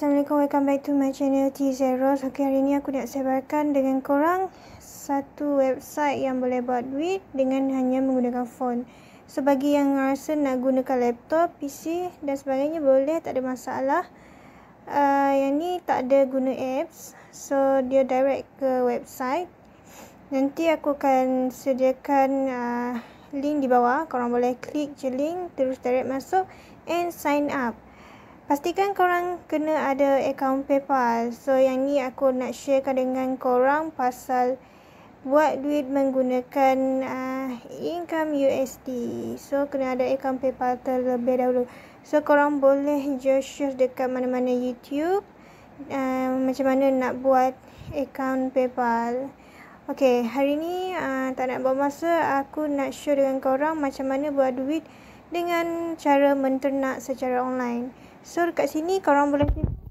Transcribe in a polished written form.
Assalamualaikum, welcome back to my channel T0. Okay, hari ni aku nak sebarkan dengan korang satu website yang boleh buat duit dengan hanya menggunakan phone. So, bagi yang rasa nak gunakan laptop, PC dan sebagainya boleh, tak ada masalah. Yang ni tak ada guna apps, so dia direct ke website. Nanti aku akan sediakan link di bawah, korang boleh klik je link, terus direct masuk and sign up. Pastikan korang kena ada akaun PayPal. So yang ni aku nak sharekan dengan korang pasal buat duit menggunakan income USD. So kena ada akaun PayPal terlebih dahulu. So korang boleh je share dekat mana-mana YouTube macam mana nak buat akaun PayPal. Okay, hari ni tak nak buang masa, aku nak share dengan korang macam mana buat duit dengan cara menternak secara online. So dekat sini korang boleh